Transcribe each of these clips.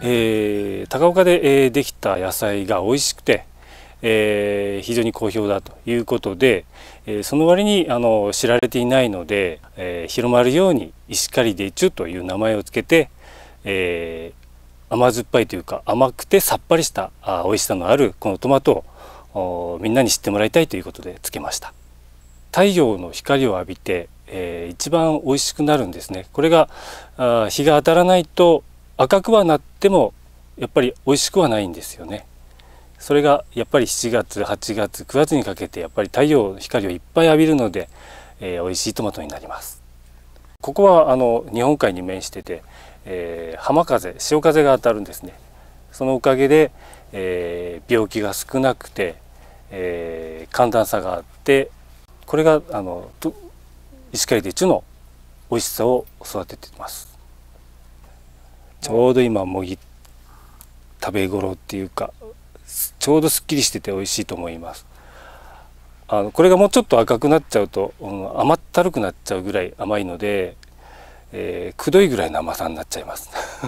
高岡で、できた野菜が美味しくて、非常に好評だということで、その割に知られていないので、広まるように石狩でちゅという名前をつけて、甘酸っぱいというか甘くてさっぱりした美味しさのあるこのトマトをみんなに知ってもらいたいということでつけました。太陽の光を浴びて、一番美味しくなるんですね。これが日が当たらないと赤くはなってもやっぱり美味しくはないんですよね。それがやっぱり7月8月9月にかけてやっぱり太陽の光をいっぱい浴びるので、美味しいトマトになります。ここは日本海に面してて、浜風潮風が当たるんですね。そのおかげで、病気が少なくて、寒暖差があって、これが石狩でちゅの美味しさを育てています。ちょうど今もぎ食べ頃っていうか、ちょうどすっきりしてて美味しいと思います。これがもうちょっと赤くなっちゃうと、甘ったるくなっちゃうぐらい甘いので、くどいぐらいの甘さになっちゃいます。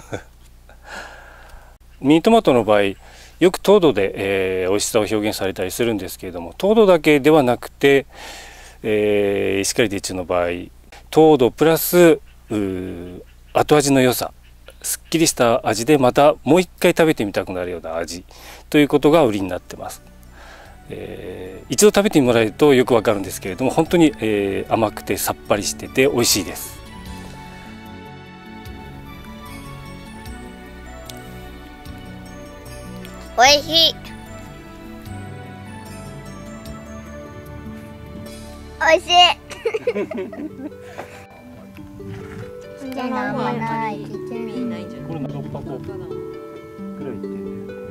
ミニトマトの場合よく糖度で、美味しさを表現されたりするんですけれども、糖度だけではなくて、石狩でちゅの場合糖度プラス後味の良さ、すっきりした味でまたもう一回食べてみたくなるような味ということが売りになってます。一度食べてもらえるとよくわかるんですけれども、本当に、甘くてさっぱりしてて美味しいです。 美味しい。美味しい。ちっちゃいのあんまない。ちっちゃいのない。 これ6箱くらいって。